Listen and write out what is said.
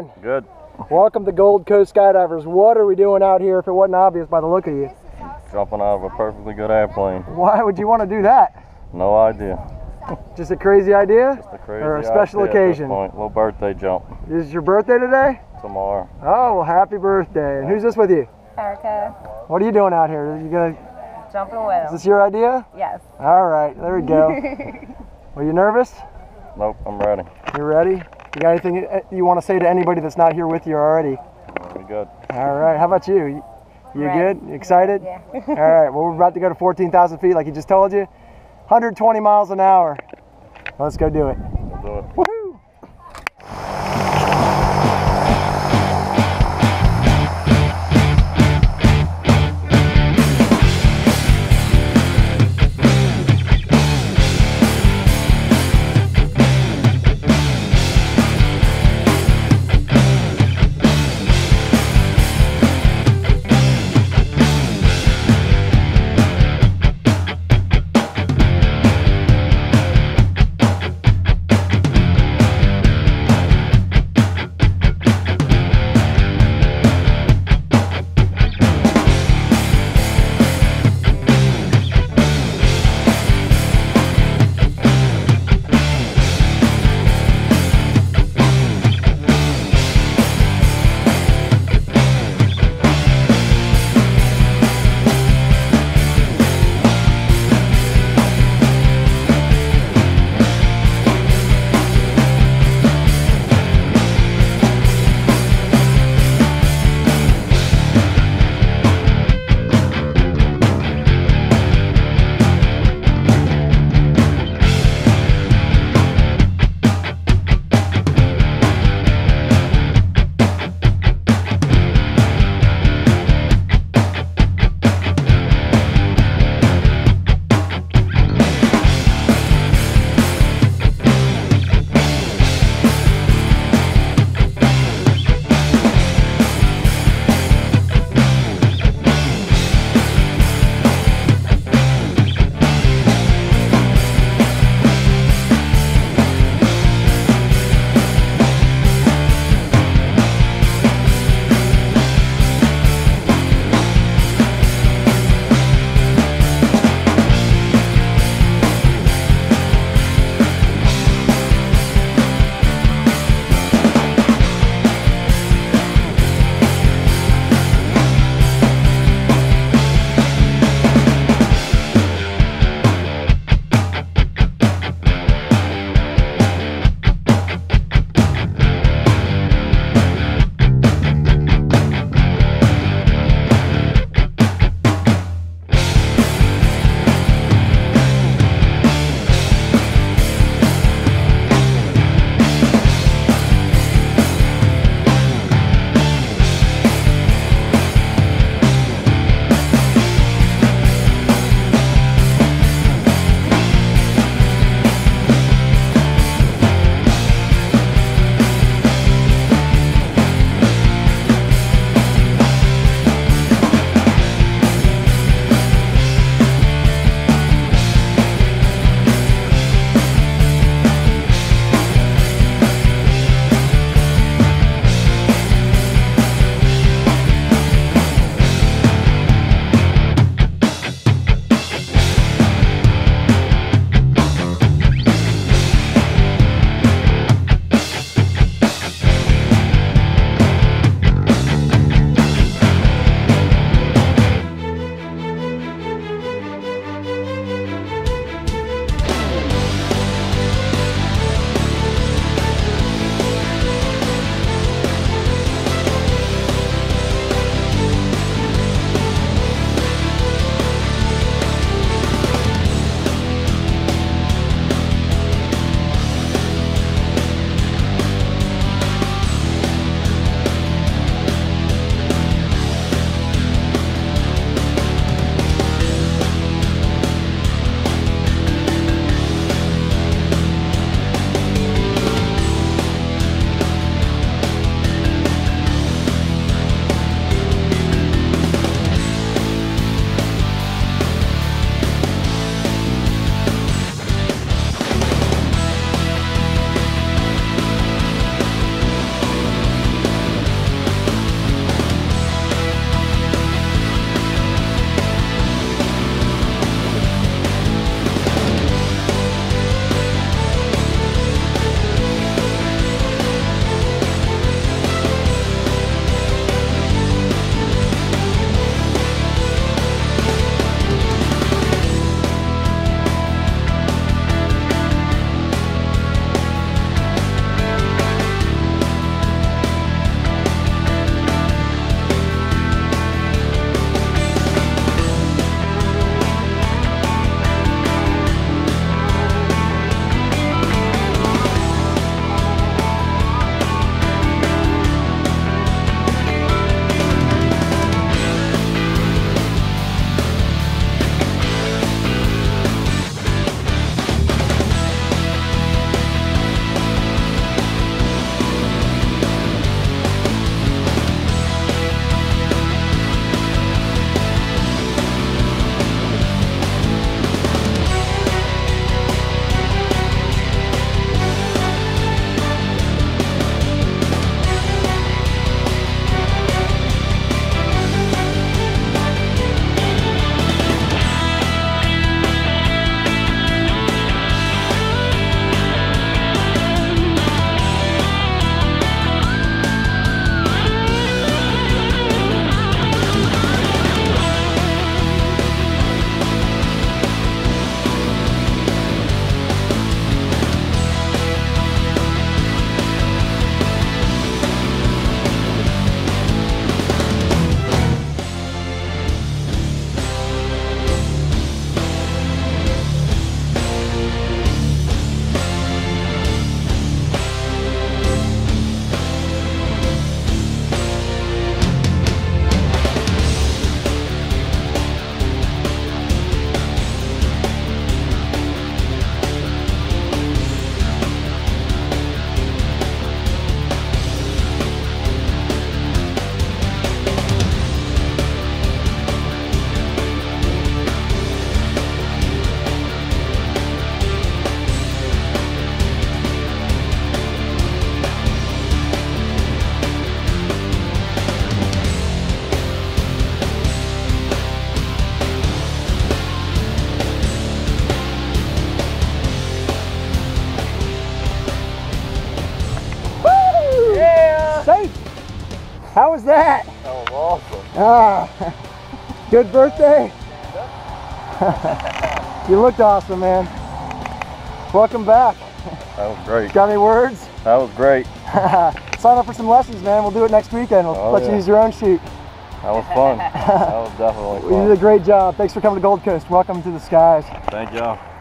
doing? Good. Welcome to Gold Coast Skydivers. What are we doing out here if it wasn't obvious by the look of you? Jumping out of a perfectly good airplane. Why would you want to do that? No idea. Just a crazy idea? Just a crazy or a special idea occasion? At this point. Little birthday jump. Is your birthday today? Tomorrow. Oh, well, happy birthday. And who's this with you? Erica. What are you doing out here? Are you gonna... Jumping with him. Is this your idea? Yes. All right, there we go. Are you nervous? Nope, I'm ready. You ready? You got anything you want to say to anybody that's not here with you already? We good. All right, how about you? You Ready. good? You excited? Yeah. All right, well, we're about to go to 14,000 feet like he just told you. 120 miles an hour. Let's go do it. We'll do it. Woohoo! How was that? That was awesome. Ah, good birthday. You looked awesome, man. Welcome back. That was great. Got any words? That was great. Sign up for some lessons, man. We'll do it next weekend. We'll let you use your own chute. That was fun. That was definitely fun. You did a great job. Thanks for coming to Gold Coast. Welcome to the skies. Thank y'all.